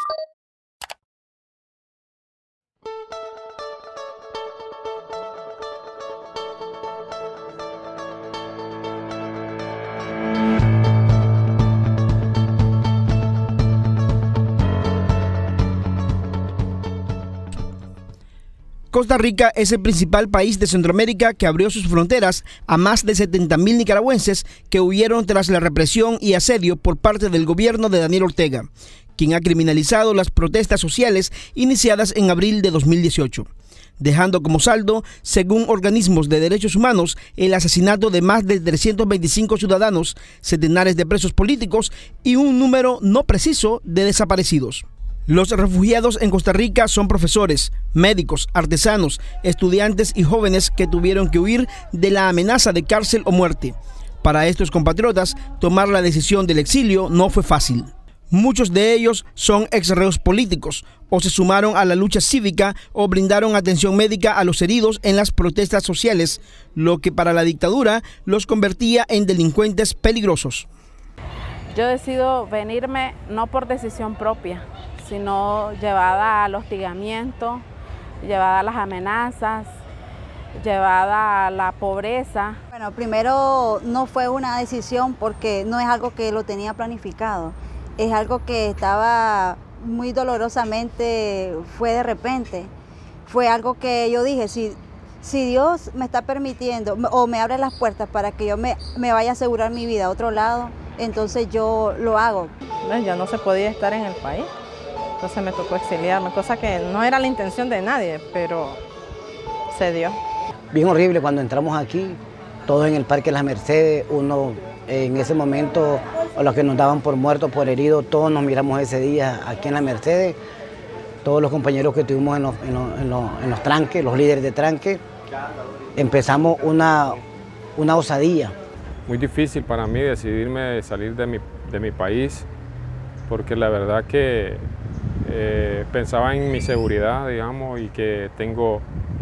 Costa Rica es el principal país de Centroamérica que abrió sus fronteras a más de 70,000 nicaragüenses que huyeron tras la represión y asedio por parte del gobierno de Daniel Ortega, quien ha criminalizado las protestas sociales iniciadas en abril de 2018, dejando como saldo, según organismos de derechos humanos, el asesinato de más de 325 ciudadanos, centenares de presos políticos y un número no preciso de desaparecidos. Los refugiados en Costa Rica son profesores, médicos, artesanos, estudiantes y jóvenes que tuvieron que huir de la amenaza de cárcel o muerte. Para estos compatriotas, tomar la decisión del exilio no fue fácil. Muchos de ellos son exreos políticos o se sumaron a la lucha cívica o brindaron atención médica a los heridos en las protestas sociales, lo que para la dictadura los convertía en delincuentes peligrosos. Yo decido venirme no por decisión propia, sino llevada al hostigamiento, llevada a las amenazas, llevada a la pobreza. Bueno, primero no fue una decisión porque no es algo que lo tenía planificado, es algo que estaba muy dolorosamente, fue de repente, fue algo que yo dije, si Dios me está permitiendo o me abre las puertas para que yo me vaya a asegurar mi vida a otro lado, entonces yo lo hago. Ya no se podía estar en el país. Entonces me tocó exiliarme, cosa que no era la intención de nadie, pero se dio. Bien horrible cuando entramos aquí, todos en el Parque Las Mercedes, uno en ese momento, a los que nos daban por muertos, por heridos, todos nos miramos ese día aquí en Las Mercedes, todos los compañeros que tuvimos en los tranques, los líderes de tranque, empezamos una osadía. Muy difícil para mí decidirme salir de mi país, porque la verdad que pensaba en mi seguridad, digamos, y que tengo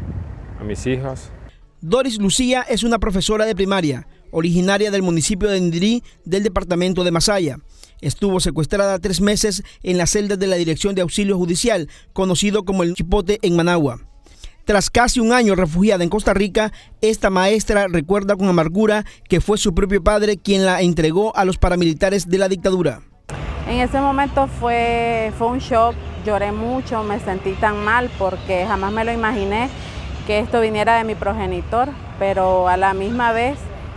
a mis hijas. Doris Lucía es una profesora de primaria, originaria del municipio de Indirí, del departamento de Masaya. Estuvo secuestrada 3 meses en las celdas de la Dirección de Auxilio Judicial, conocido como el Chipote en Managua. Tras casi un año refugiada en Costa Rica, esta maestra recuerda con amargura que fue su propio padre quien la entregó a los paramilitares de la dictadura. En ese momento fue un shock, lloré mucho, me sentí tan mal porque jamás me lo imaginé que esto viniera de mi progenitor, pero a la misma vez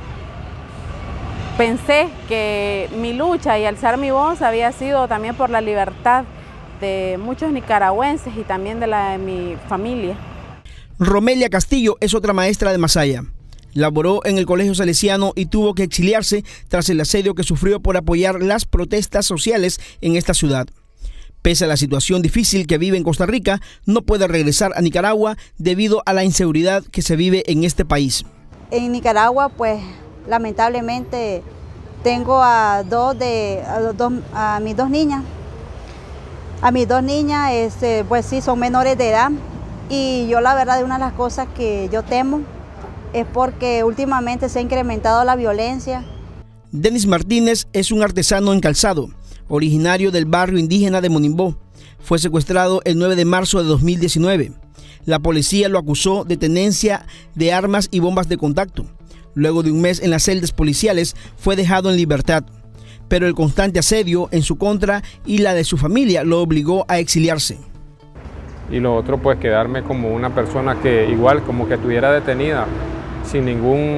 pensé que mi lucha y alzar mi voz había sido también por la libertad de muchos nicaragüenses y también de la de mi familia. Romelia Castillo es otra maestra de Masaya. Laboró en el Colegio Salesiano y tuvo que exiliarse tras el asedio que sufrió por apoyar las protestas sociales en esta ciudad. Pese a la situación difícil que vive en Costa Rica, no puede regresar a Nicaragua debido a la inseguridad que se vive en este país. En Nicaragua, pues, lamentablemente, tengo a mis dos niñas. A mis dos niñas, pues sí, son menores de edad. Y yo la verdad, una de las cosas que yo temo es porque últimamente se ha incrementado la violencia. Denis Martínez es un artesano en calzado, originario del barrio indígena de Monimbó. Fue secuestrado el 9 de marzo de 2019. La policía lo acusó de tenencia de armas y bombas de contacto. Luego de un mes en las celdas policiales, fue dejado en libertad. Pero el constante asedio en su contra y la de su familia lo obligó a exiliarse. Y lo otro, pues quedarme como una persona que igual como que estuviera detenida, sin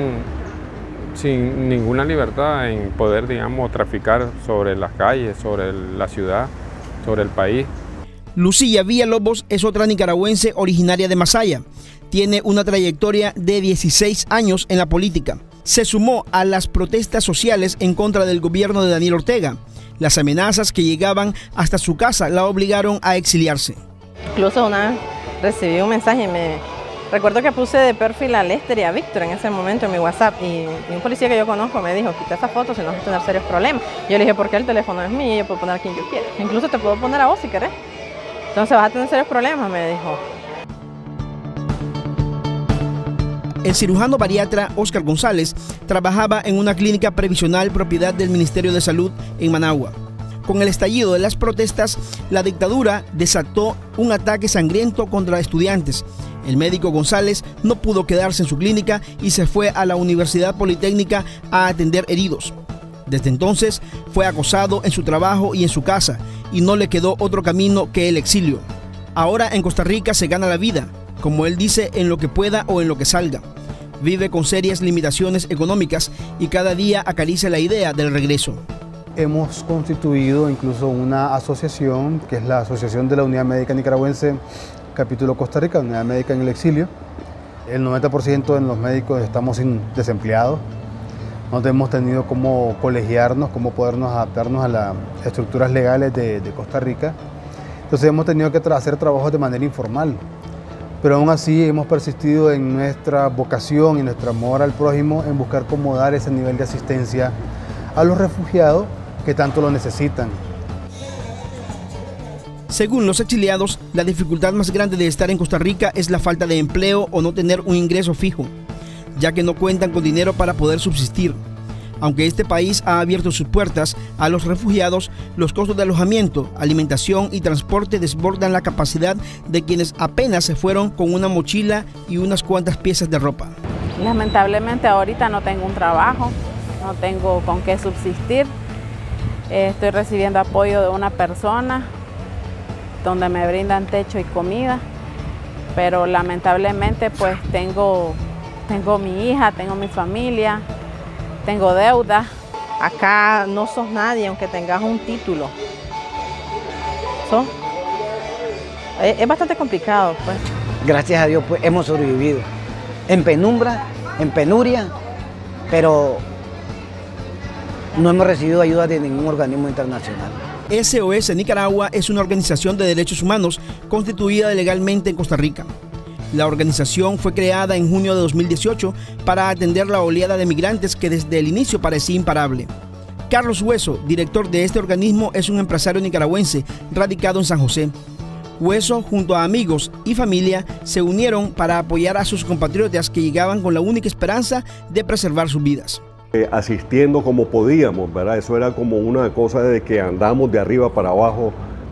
ninguna libertad en poder, digamos, traficar sobre las calles, sobre la ciudad, sobre el país. Lucía Villalobos es otra nicaragüense originaria de Masaya. Tiene una trayectoria de 16 años en la política. Se sumó a las protestas sociales en contra del gobierno de Daniel Ortega. Las amenazas que llegaban hasta su casa la obligaron a exiliarse. Incluso una vez recibí un mensaje y recuerdo que puse de perfil a Lester y a Víctor en ese momento en mi WhatsApp y un policía que yo conozco me dijo, quita esa foto si no vas a tener serios problemas. Yo le dije, ¿por qué el teléfono es mío y yo puedo poner a quien yo quiera? Incluso te puedo poner a vos si querés. Entonces vas a tener serios problemas, me dijo. El cirujano bariatra Oscar González trabajaba en una clínica previsional propiedad del Ministerio de Salud en Managua. Con el estallido de las protestas, la dictadura desató un ataque sangriento contra estudiantes. El médico González no pudo quedarse en su clínica y se fue a la Universidad Politécnica a atender heridos. Desde entonces fue acosado en su trabajo y en su casa, y no le quedó otro camino que el exilio. Ahora en Costa Rica se gana la vida, como él dice, en lo que pueda o en lo que salga. Vive con serias limitaciones económicas y cada día acaricia la idea del regreso. Hemos constituido incluso una asociación, que es la Asociación de la Unidad Médica Nicaragüense, capítulo Costa Rica, Unidad Médica en el Exilio. El 90% de los médicos estamos desempleados. No hemos tenido cómo colegiarnos, cómo podernos adaptarnos a las estructuras legales de Costa Rica. Entonces hemos tenido que hacer trabajos de manera informal. Pero aún así hemos persistido en nuestra vocación y nuestro amor al prójimo en buscar cómo dar ese nivel de asistencia a los refugiados que tanto lo necesitan. Según los exiliados, la dificultad más grande de estar en Costa Rica es la falta de empleo o no tener un ingreso fijo, ya que no cuentan con dinero para poder subsistir. Aunque este país ha abierto sus puertas a los refugiados, los costos de alojamiento, alimentación y transporte desbordan la capacidad de quienes apenas se fueron con una mochila y unas cuantas piezas de ropa. Lamentablemente ahorita no tengo un trabajo, no tengo con qué subsistir. Estoy recibiendo apoyo de una persona donde me brindan techo y comida, pero lamentablemente pues tengo mi hija, tengo mi familia, tengo deuda. Acá no sos nadie aunque tengas un título. Es bastante complicado, pues. Gracias a Dios pues hemos sobrevivido. En penumbra, en penuria, pero no hemos recibido ayuda de ningún organismo internacional. SOS Nicaragua es una organización de derechos humanos constituida legalmente en Costa Rica. La organización fue creada en junio de 2018 para atender la oleada de migrantes que desde el inicio parecía imparable. Carlos Hueso, director de este organismo, es un empresario nicaragüense radicado en San José. Hueso, junto a amigos y familia, se unieron para apoyar a sus compatriotas que llegaban con la única esperanza de preservar sus vidas. Asistiendo como podíamos, ¿verdad? Eso era como una cosa de que andamos de arriba para abajo,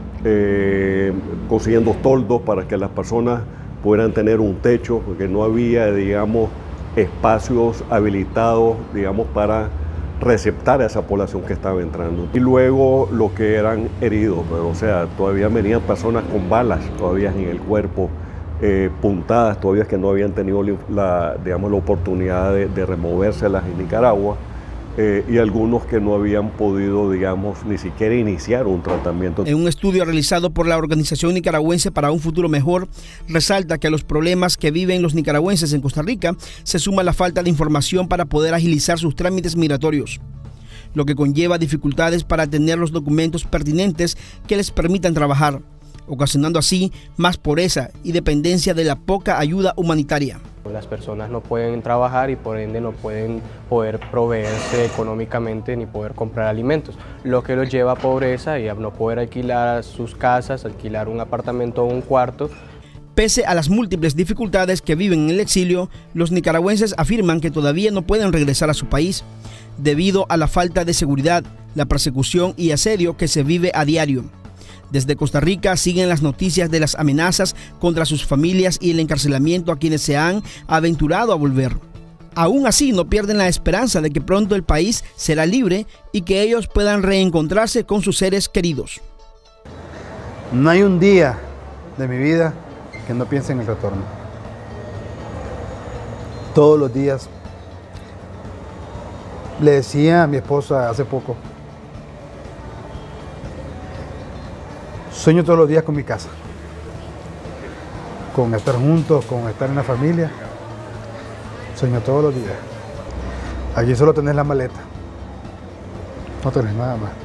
consiguiendo toldos para que las personas pudieran tener un techo, porque no había, digamos, espacios habilitados, digamos, para receptar a esa población que estaba entrando. Y luego lo que eran heridos, pero, o sea, todavía venían personas con balas todavía en el cuerpo, puntadas todavía que no habían tenido la oportunidad de removérselas en Nicaragua, y algunos que no habían podido, digamos, ni siquiera iniciar un tratamiento. En un estudio realizado por la Organización Nicaragüense para un Futuro Mejor, resalta que a los problemas que viven los nicaragüenses en Costa Rica se suma la falta de información para poder agilizar sus trámites migratorios, lo que conlleva dificultades para tener los documentos pertinentes que les permitan trabajar, ocasionando así más pobreza y dependencia de la poca ayuda humanitaria. Las personas no pueden trabajar y por ende no pueden poder proveerse económicamente ni poder comprar alimentos, lo que los lleva a pobreza y a no poder alquilar sus casas, alquilar un apartamento o un cuarto. Pese a las múltiples dificultades que viven en el exilio, los nicaragüenses afirman que todavía no pueden regresar a su país, debido a la falta de seguridad, la persecución y asedio que se vive a diario. Desde Costa Rica siguen las noticias de las amenazas contra sus familias y el encarcelamiento a quienes se han aventurado a volver. Aún así, no pierden la esperanza de que pronto el país será libre y que ellos puedan reencontrarse con sus seres queridos. No hay un día de mi vida que no piense en el retorno. Todos los días. Le decía a mi esposa hace poco, sueño todos los días con mi casa, con estar juntos, con estar en la familia. Sueño todos los días. Allí solo tenés la maleta, no tenés nada más.